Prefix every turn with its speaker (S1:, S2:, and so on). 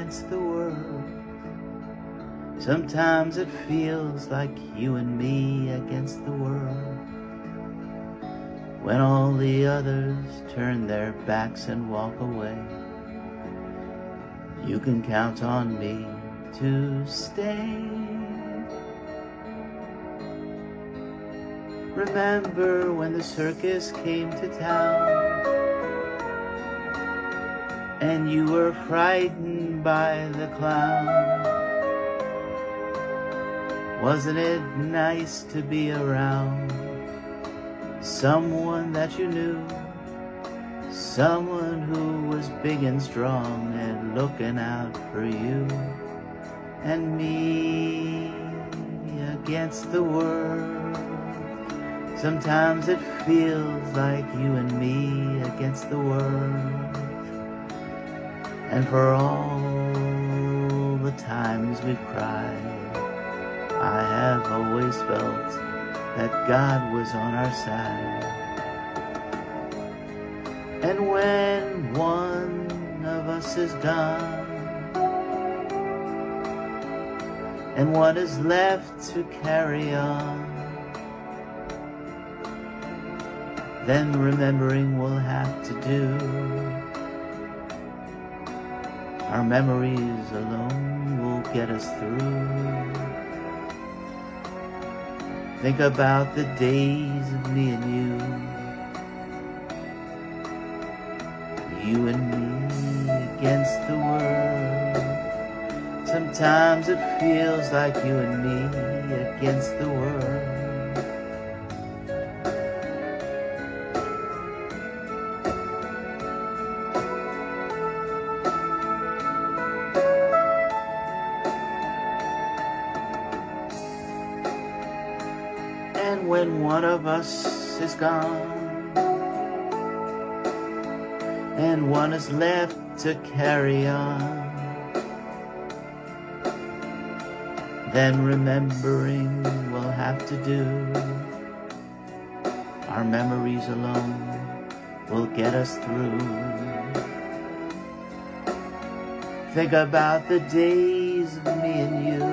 S1: against the world. Sometimes it feels like you and me against the world. When all the others turn their backs and walk away, you can count on me to stay. Remember when the circus came to town and you were frightened by the clown? Wasn't it nice to be around someone that you knew, someone who was big and strong and looking out for you and me against the world? Sometimes it feels like you and me against the world. And for all the times we've cried, I have always felt that God was on our side. And when one of us is gone and one is left to carry on, then remembering we'll have to do. Our memories alone will get us through. Think about the days of me and you and me against the world. Sometimes it feels like you and me against the world. And when one of us is gone and one is left to carry on, then remembering we'll have to do. Our memories alone will get us through. Think about the days of me and you